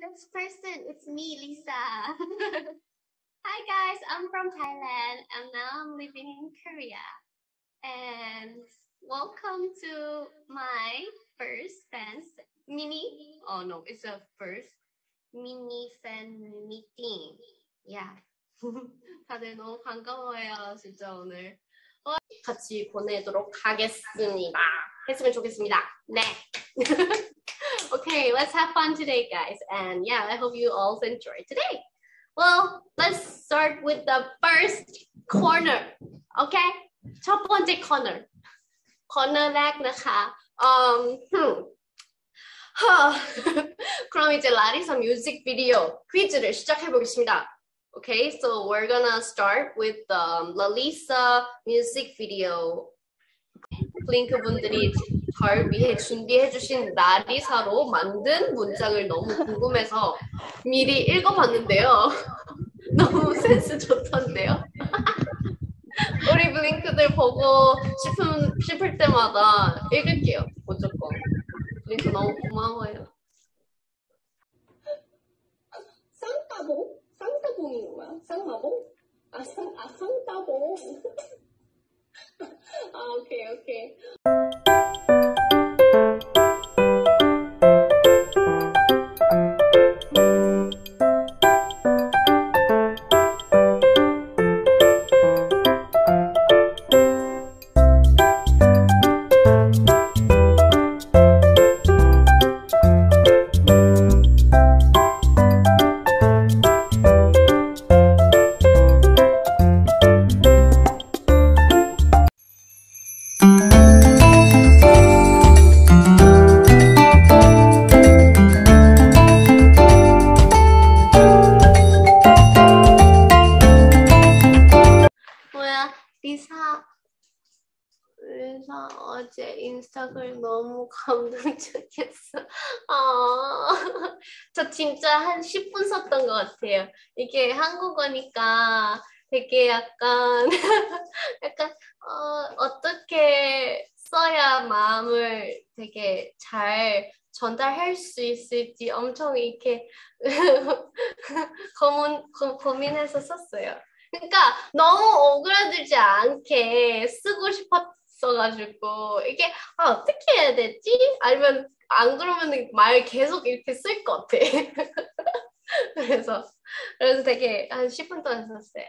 this person. It's me, Lisa. Hi guys, I'm from Thailand and now I'm living in Korea. And welcome to my first fans mini. Oh no, it's a first mini fan meeting. Yeah. 다들 너무 반가워요, 진짜 오늘. 같이 보내도록 하겠습니다. 했으면 좋겠습니다. 네. Okay, let's have fun today, guys. And yeah, I hope you all enjoy today. Well, let's start with the first corner. Okay? 첫 번째 corner. cornerแรกนะคะ. 그럼 이제 라리사 뮤직 비디오 퀴즈를 시작해 보겠습니다. Okay, so we're gonna start with the Lalisa music video. 링크 분들이 절 위해 준비해 주신 라리사로 만든 문장을 너무 궁금해서 미리 읽어봤는데요. 너무 센스 좋던데요. 우리 블링크들 보고 싶을 때마다 읽을게요. 무조건. 블링크 너무 고마워요. 쌍따봉? 쌍따봉이 뭐야? 쌍마봉? 쌍따봉. 오케이. 리사 어제 인스타그램 너무 감동적이었어. 저 진짜 한 10분 썼던 것 같아요. 이게 한국어니까 되게 약간 어떻게 써야 마음을 되게 잘 전달할 수 있을지 엄청 이렇게 고민해서 썼어요. 그러니까 너무 오그라들지 않게 쓰고 싶었어가지고 이게 어떻게 해야 되지? 아니면 안 그러면 말 계속 이렇게 쓸 것 같아. 그래서 되게 한 10분 동안 썼어요.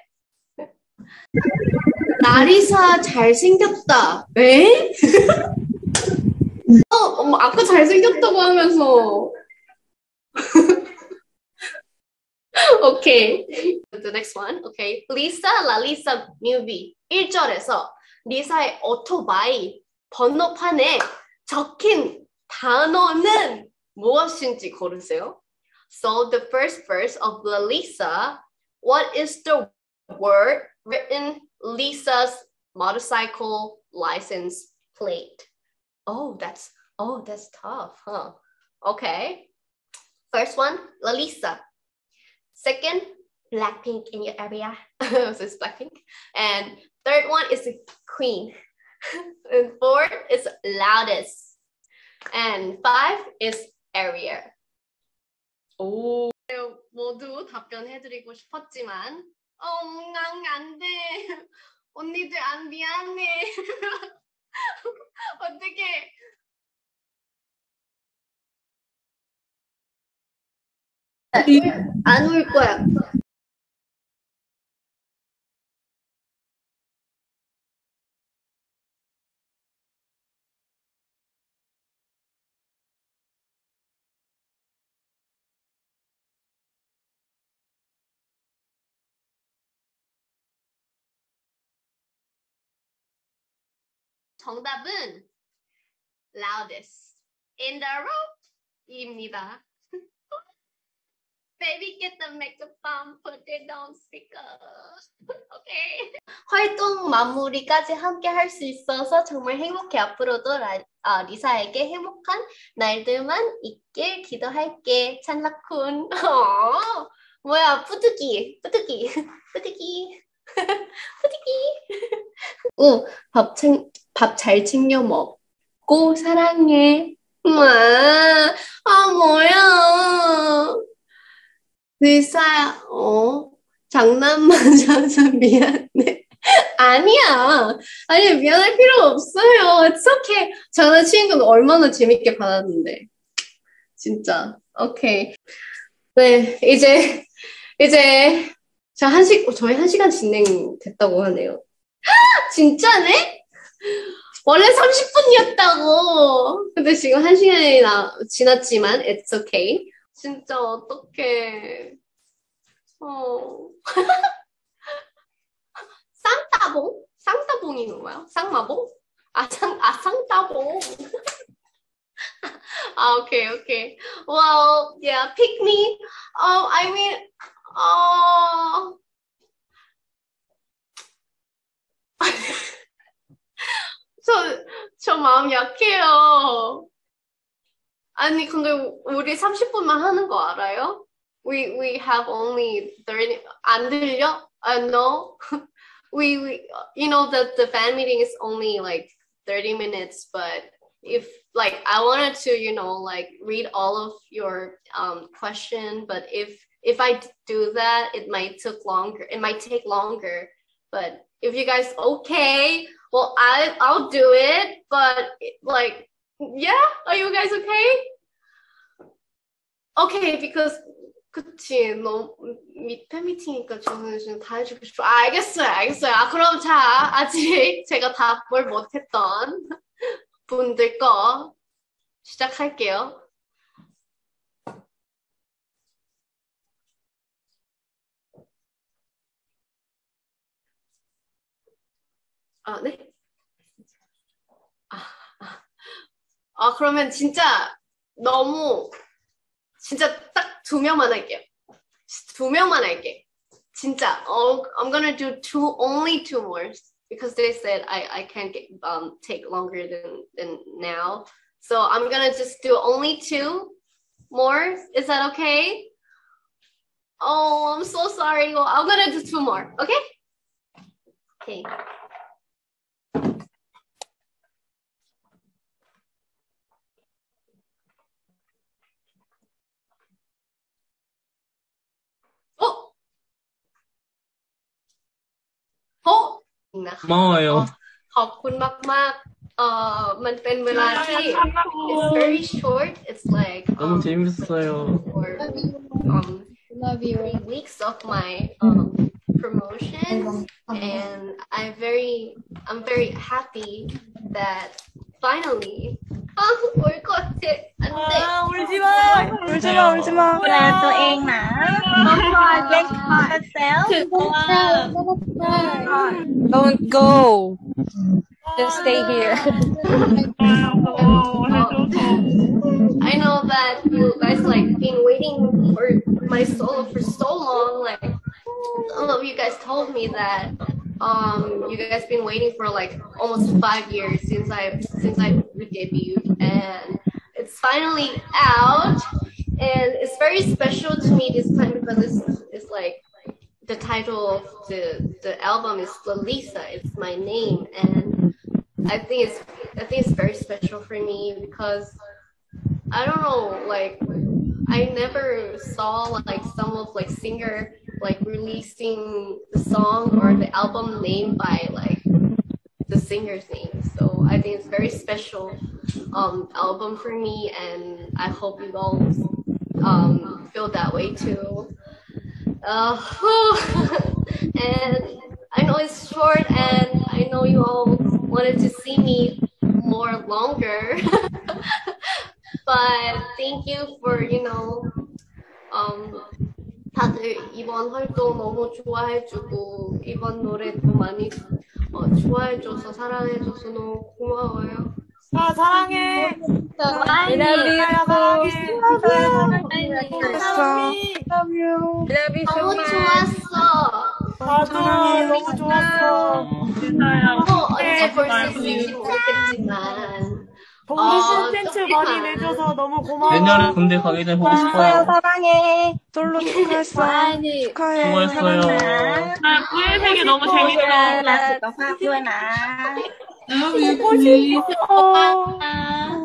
라리사 잘생겼다. 에? 엄마 아까 잘생겼다고 하면서. Okay, the next one. Okay, 랄리사 뮤비 1절에서 리사의 오토바이 번호판에 적힌 단어는 무엇인지 고르세요. So the first verse of Lalisa, what is the word written Lisa's motorcycle license plate? Oh, that's tough, huh? Okay, first one, Lalisa. Second, Blackpink in your area. So it's Blackpink. And third one is Queen. And fourth is Loudest. And 5 is area. 오. 모두 답변해드리고 싶었지만 안 돼. 언니들 안 미안해. 어떡해. 안 울 거야. 정답은 loudest in the room입니다. Baby, get the microphone, put it on speaker. Okay. 활동 마무리까지 함께 할 수 있어서 정말 행복해. 앞으로도 리사에게 행복한 날들만 있길 기도할게. 찬라쿤. 뭐야, 뿌듯이. 밥 잘 챙겨 먹고 사랑해. 뭐야. 리사야, 장난만 쳐서 미안해. 아니야. 아니, 미안할 필요 없어요. It's okay. 장난치는 건 얼마나 재밌게 받았는데. 진짜. 오케이. 네, 이제, 저희 1시간 진행됐다고 하네요. 진짜네? 원래 30분이었다고. 근데 지금 1시간이 지났지만, it's okay. 진짜 어떡해. 쌍따봉? 쌍따봉이 뭐야? 쌍마봉? 쌍따봉. Okay. Well, yeah, pick me. I mean, 저 마음 약해요. 아니, 근데 우리 30분만 하는 거 알아요? We have only 30, 안 들려? No. You know that the fan meeting is only like 30 minutes, but if like I wanted to, like read all of your question, but if I do that, it might take longer. But if you guys okay, well I'll do it. But like, yeah, are you guys okay? Okay, because 그치, 너 팬미팅이니까 저는 다 해주고 싶어. 알겠어요. 그럼 아직 제가 답을 못했던 분들 거 시작할게요. 네? 그러면 진짜 딱 2명만 할게요. 2명만 할게. 진짜. I'm gonna do only 2 more because they said I can't take longer than now. So I'm gonna just do only 2 more. Is that okay? Oh, I'm so sorry. Well, I'm gonna do 2 more. Okay? Okay. 고마워요. ขอบคุณมากๆมันเป็นเวลาที่ it's very short. It's like 너무 재밌었어요. for 3 weeks of my promotion, and I'm very happy that finally 올 것 같아. 안 돼. 울지마.ตัวเองนะเล่นคอร์เซล Don't go. Just stay here. I know that you guys like been waiting for my solo for so long. Like some of you guys told me that you guys been waiting for like almost 5 years since I debuted, and it's finally out, and it's very special to me this time because it's like the title of the album is Lalisa. It's my name, and I think it's very special for me because I don't know, like I never saw like some of like singer like releasing the song or the album name by like the singer's name. So I think it's very special album for me, and I hope you all feel that way too. And I know it's short, and I know you all wanted to see me more longer. But thank you for 다들 이번 활동 너무 좋아해주고 이번 노래도 많이 좋아해줘서 사랑해줘서 너무 고마워요. 사랑해. 너무 좋았어. 나도 너무 좋았어. 언제 볼 수 있을지 모르겠지만 동물 콘텐츠 많이 내줘서 너무 고마워. 내년에 군대 가기 전에 보고 싶어요. 사랑해. 솔로 축하했어. 축하해. 수고했어요. 나 구일생이 너무 재밌어. 나 수고하ด้วยนะ 보고 싶어.